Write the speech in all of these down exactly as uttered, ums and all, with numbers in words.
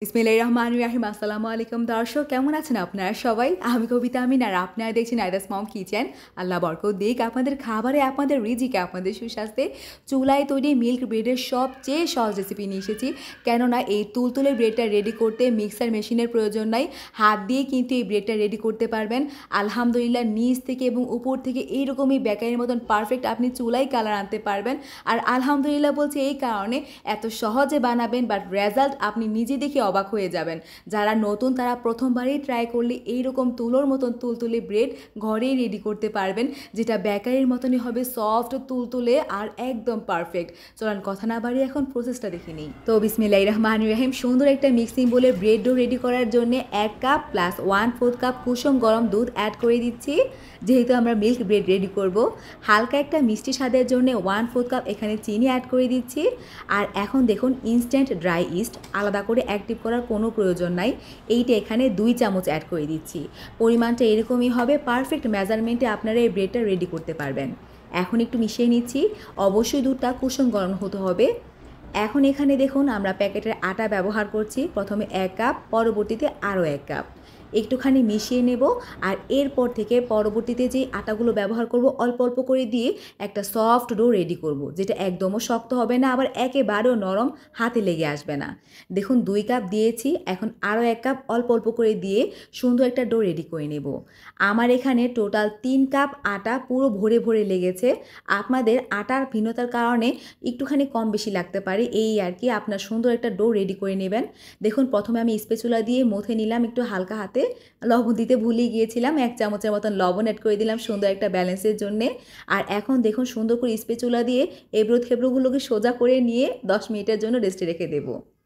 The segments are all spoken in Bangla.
বিসমিল্লাহির রহমানির রহিম। আসসালামু আলাইকুম দর্শক, কেমন আছেন আপনারা সবাই? আমি কবিতা আমিন আর আপনারা দেখছেন আইদাস মম কিচেন। আল্লাহ বরকত দিক আপনাদের খাবারে, আপনাদের রিজিকে, আপনাদের সুস্বাস্থ্যে। চুলায় তৈরি মিল্ক ব্রেডের সবচেয়ে সহজ রেসিপি নিয়ে এসেছি। কেননা এই তুলতুলে ব্রেডটা রেডি করতে মিক্সার মেশিনের প্রয়োজন নাই, হাত দিয়ে কিন্তু এই ব্রেডটা রেডি করতে পারবেন। আলহামদুলিল্লাহ নিচ থেকে এবং উপর থেকে এইরকমই বেকারির মতন পারফেক্ট আপনি চুলাই কালার আনতে পারবেন। আর আলহামদুলিল্লাহ বলছি এই কারণে এত সহজে বানাবেন, বাট রেজাল্ট আপনি নিজে দেখে অবাক হয়ে যাবেন। যারা নতুন তারা প্রথমবারই ট্রাই করলে এইরকম তুলোর মতন তুলতুলে ব্রেড ঘরেই রেডি করতে পারবেন, যেটা বেকারির মতনই হবে, সফট তুলতুলে আর একদম পারফেক্ট। চলেন কথা না বাড়িয়ে এখন প্রসেসটা দেখে নিই। তো বিসমিল্লাহির রহমানির রহিম। সুন্দর একটা মিক্সিং বলে ব্রেড ডো রেডি করার জন্য এক cup plus one fourth cup কুসুম গরম দুধ অ্যাড করে দিচ্ছি, যেহেতু আমরা মিল্ক ব্রেড রেডি করব। হালকা একটা মিষ্টি স্বাদের জন্য ওয়ান ফোর্থ কাপ এখানে চিনি অ্যাড করে দিচ্ছি। আর এখন দেখুন ইনস্ট্যান্ট ড্রাই ইস্ট আলাদা করে অ্যাক্টিভ করার কোনো প্রয়োজন নাই, এইটা এখানে দুই চামচ অ্যাড করে দিচ্ছি। পরিমাণটা এরকমই হবে, পারফেক্ট মেজারমেন্টে আপনারা এই ব্রেডটা রেডি করতে পারবেন। এখন একটু মিশিয়ে নিচ্ছি, অবশ্যই দুধটা কুসুম গরম হতে হবে। এখন এখানে দেখুন আমরা প্যাকেটের আটা ব্যবহার করছি, প্রথমে এক কাপ, পরবর্তীতে আরও এক কাপ একটুখানি মিশিয়ে নেব। আর এরপর থেকে পরবর্তীতে যে আটাগুলো ব্যবহার করব অল্প অল্প করে দিয়ে একটা সফট ডো রেডি করব, যেটা একদমও শক্ত হবে না, আবার একেবারেও নরম, হাতে লেগে আসবে না। দেখুন দুই কাপ দিয়েছি, এখন আরও এক কাপ অল্প অল্প করে দিয়ে সুন্দর একটা ডো রেডি করে নেব। আমার এখানে টোটাল তিন কাপ আটা পুরো ভরে ভরে লেগেছে। আপনাদের আটার ভিন্নতার কারণে একটুখানি কম বেশি লাগতে পারে, এই আর কি। আপনার সুন্দর একটা ডো রেডি করে নেবেন। দেখুন প্রথমে আমি স্প্যাচুলা দিয়ে মথে নিলাম একটু হালকা হাতে, লবণ দিতে ভুলে গিয়েছিলাম, এক চামচের মতন লবণ অ্যাড করে দিলাম সুন্দর একটা ব্যালেন্সের জন্যে। আর এখন দেখুন সুন্দর করে স্প্যাচুলা দিয়ে এবড়ো খেবড়োগুলোকে সোজা করে নিয়ে দশ মিনিটের জন্য রেস্টে রেখে দেব।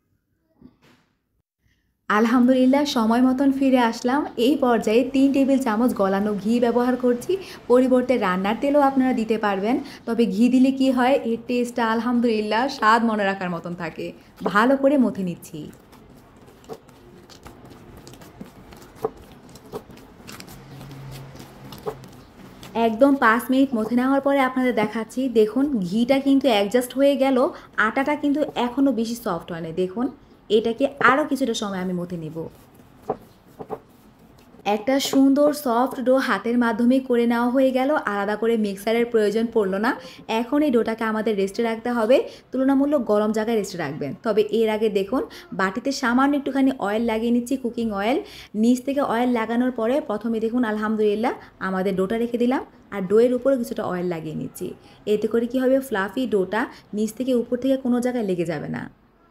আলহামদুলিল্লাহ সময় মতন ফিরে আসলাম। এই পর্যায়ে তিন টেবিল চামচ গলানো ঘি ব্যবহার করছি, পরিবর্তে রান্নার তেলও আপনারা দিতে পারবেন। তবে ঘি দিলে কি হয়, এর টেস্টটা আলহামদুলিল্লাহ স্বাদ মনে রাখার মতন থাকে। ভালো করে মথে নিচ্ছি। একদম পাঁচ মিনিট মথে নেওয়ার পরে আপনাদের দেখাচ্ছি। দেখুন ঘিটা কিন্তু অ্যাডজাস্ট হয়ে গেল, আটাটা কিন্তু এখনও বেশি সফট হয়নি। দেখুন এটাকে আরও কিছুটা সময় আমি মথে নেব। একটা সুন্দর সফট ডো হাতের মাধ্যমে করে নেওয়া হয়ে গেল, আলাদা করে মিক্সারের প্রয়োজন পড়লো না। এখন এই ডোটাকে আমাদের রেস্টে রাখতে হবে, তুলনামূলক গরম জায়গায় রেস্টে রাখবেন। তবে এর আগে দেখুন বাটিতে সামান্য একটুখানি অয়েল লাগিয়ে নিচ্ছি, কুকিং অয়েল। নিচ থেকে অয়েল লাগানোর পরে প্রথমে দেখুন আলহামদুলিল্লাহ আমাদের ডোটা রেখে দিলাম, আর ডোয়ের উপরে কিছুটা অয়েল লাগিয়ে নিচ্ছি। এতে করে কি হবে, ফ্লাফি ডোটা নিচ থেকে উপর থেকে কোনো জায়গায় লেগে যাবে না।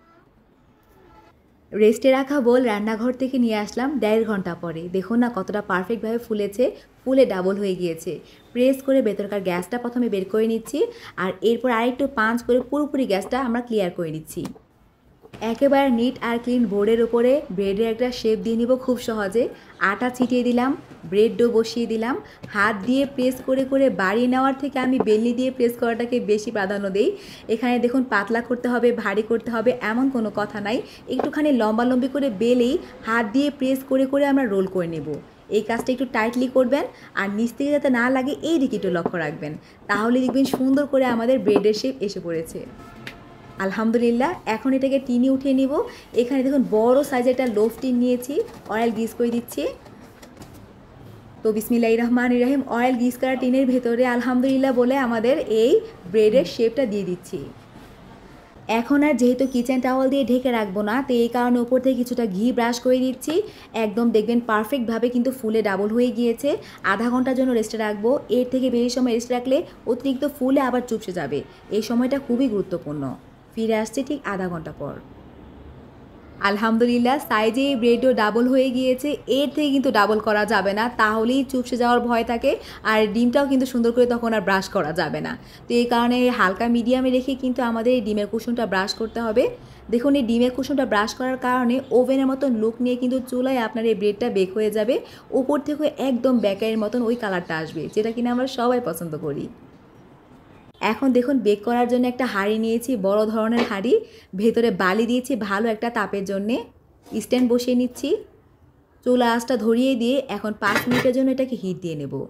রেস্টে রাখা বোল রান্নাঘর থেকে নিয়ে আসলাম দেড় ঘন্টা পরে। দেখুন না কতটা পারফেক্টভাবে ফুলেছে, ফুলে ডাবল হয়ে গিয়েছে। প্রেস করে ভেতরকার গ্যাসটা প্রথমে বের করে নিচ্ছি, আর এরপর আরেকটু পাঁচ করে পুরোপুরি গ্যাসটা আমরা ক্লিয়ার করে নিচ্ছি। একেবারে নিট আর ক্লিন বোর্ডের ওপরে ব্রেডের একটা শেপ দিয়ে নিব খুব সহজে। আটা ছিটিয়ে দিলাম, ব্রেড ডো বসিয়ে দিলাম। হাত দিয়ে প্রেস করে করে বাড়িয়ে নেওয়ার থেকে আমি বেলনি দিয়ে প্রেস করাটাকে বেশি প্রাধান্য দিই। এখানে দেখুন পাতলা করতে হবে, ভারী করতে হবে এমন কোনো কথা নাই। একটুখানি লম্বালম্বি করে বেলেই হাত দিয়ে প্রেস করে করে আমরা রোল করে নেব। এই কাজটা একটু টাইটলি করবেন, আর নিচ থেকে যাতে না লাগে এই দিকে একটু লক্ষ্য রাখবেন, তাহলে দেখবেন সুন্দর করে আমাদের ব্রেডের শেপ এসে পড়েছে। আলহামদুলিল্লাহ এখন এটাকে টিনে উঠিয়ে নিব। এখানে দেখুন বড় সাইজের একটা লোফ টিন নিয়েছি, অয়েল গ্রিস করে দিচ্ছি। তো বিসমিল্লাহির রহমানির রহিম, অয়েল গ্রিস করা টিনের ভেতরে আলহামদুলিল্লাহ বলে আমাদের এই ব্রেডের শেপটা দিয়ে দিচ্ছি। এখন আর যেহেতু কিচেন টাওয়াল দিয়ে ঢেকে রাখবো না, তো এই কারণে উপর থেকে কিছুটা ঘি ব্রাশ করে দিচ্ছি। একদম দেখবেন পারফেক্টভাবে কিন্তু ফুলে ডাবল হয়ে গিয়েছে। আধা ঘন্টার জন্য রেস্টে রাখবো, এর থেকে বেশি সময় রেস্টে রাখলে অতিরিক্ত ফুলে আবার চুপসে যাবে। এই সময়টা খুবই গুরুত্বপূর্ণ। ফিরে আসছে ঠিক আধা ঘন্টা পর। আলহামদুলিল্লাহ সাইজে এই ব্রেডও ডাবল হয়ে গিয়েছে, এর থেকে কিন্তু ডাবল করা যাবে না, তাহলেই চুপসে যাওয়ার ভয় থাকে। আর ডিমটাও কিন্তু সুন্দর করে তখন আর ব্রাশ করা যাবে না। তো এই কারণে হালকা মিডিয়ামে রেখে কিন্তু আমাদের এই ডিমের কুসুমটা ব্রাশ করতে হবে। দেখুন এই ডিমের কুসুমটা ব্রাশ করার কারণে ওভেনের মতন লুক নিয়ে কিন্তু চুলায় আপনার এই ব্রেডটা বেক হয়ে যাবে। উপর থেকে একদম বেকারির মতন ওই কালারটা আসবে, যেটা কিনা আমরা সবাই পছন্দ করি। এখন দেখুন বেক করার জন্য একটা হাঁড়ি নিয়েছি, বড় ধরনের হাঁড়ি। ভেতরে বালি দিয়েছি ভালো একটা তাপের জন্যে। স্ট্যান্ড বসিয়ে নিচ্ছি, চুলা আঁচটা ধরিয়ে দিয়ে এখন পাঁচ মিনিটের জন্য এটাকে হিট দিয়ে নেব।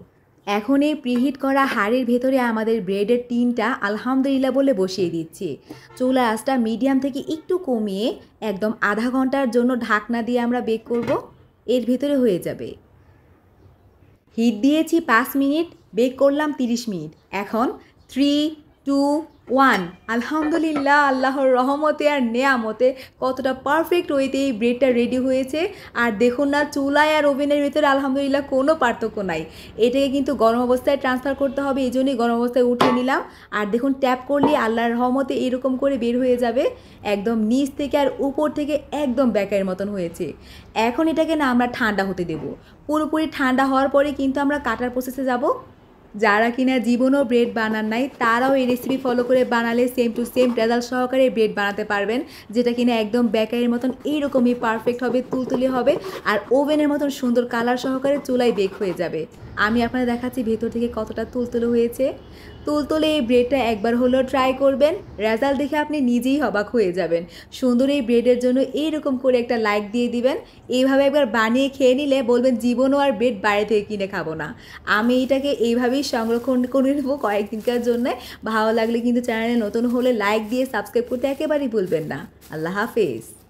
এখন এই প্রিহিট করা হাঁড়ির ভেতরে আমাদের ব্রেডের টিনটা আলহামদুলিল্লাহ বলে বসিয়ে দিচ্ছি। চুলার আঁচটা মিডিয়াম থেকে একটু কমিয়ে একদম আধা ঘন্টার জন্য ঢাকনা দিয়ে আমরা বেক করব। এর ভেতরে হয়ে যাবে। হিট দিয়েছি পাঁচ মিনিট, বেক করলাম তিরিশ মিনিট। এখন থ্রি টু ওয়ান, আলহামদুলিল্লাহ আল্লাহর রহমতে আর নেয়ামতে কতটা পারফেক্ট ওয়েতে এই ব্রেডটা রেডি হয়েছে। আর দেখুন না, চুলায় আর ওভেনের ভিতরে আলহামদুলিল্লাহ কোনো পার্থক্য নাই। এটাকে কিন্তু গরম অবস্থায় ট্রান্সফার করতে হবে, এই জন্যই গরম অবস্থায় উঠিয়ে নিলাম। আর দেখুন, ট্যাপ করলে আল্লাহর রহমতে এরকম করে বের হয়ে যাবে, একদম নিচ থেকে আর উপর থেকে একদম ব্যাকারের মতন হয়েছে। এখন এটাকে না আমরা ঠান্ডা হতে দেব। পুরোপুরি ঠান্ডা হওয়ার পরে কিন্তু আমরা কাটার প্রসেসে যাব। যারা কিনা জীবনও ব্রেড বানান নাই তারাও এই রেসিপি ফলো করে বানালে সেম টু সেম রেজাল্ট সহকারে ব্রেড বানাতে পারবেন, যেটা কিনা একদম বেকারির মতন এইরকমই পারফেক্ট হবে, তুলতুলে হবে আর ওভেনের মতন সুন্দর কালার সহকারে চুলায় বেক হয়ে যাবে। আমি আপনাদের দেখাচ্ছি ভেতর থেকে কতটা তুলতুলে হয়েছে। তুলতুলে এই ব্রেডটা একবার হলেও ট্রাই করবেন, রেজাল্ট দেখে আপনি নিজেই অবাক হয়ে যাবেন। সুন্দর এই ব্রেডের জন্য এইরকম করে একটা লাইক দিয়ে দিবেন। এইভাবে একবার বানিয়ে খেয়ে নিলে বলবেন জীবনও আর ব্রেড বাইরে থেকে কিনে খাবো না। আমি এটাকে এইভাবেই সংরক্ষণ করে নেবো কয়েকদিনকার জন্য। ভালো লাগলে কিন্তু চ্যানেলে নতুন হলে লাইক দিয়ে সাবস্ক্রাইব করতে একেবারেই ভুলবেন না। আল্লাহ হাফেজ।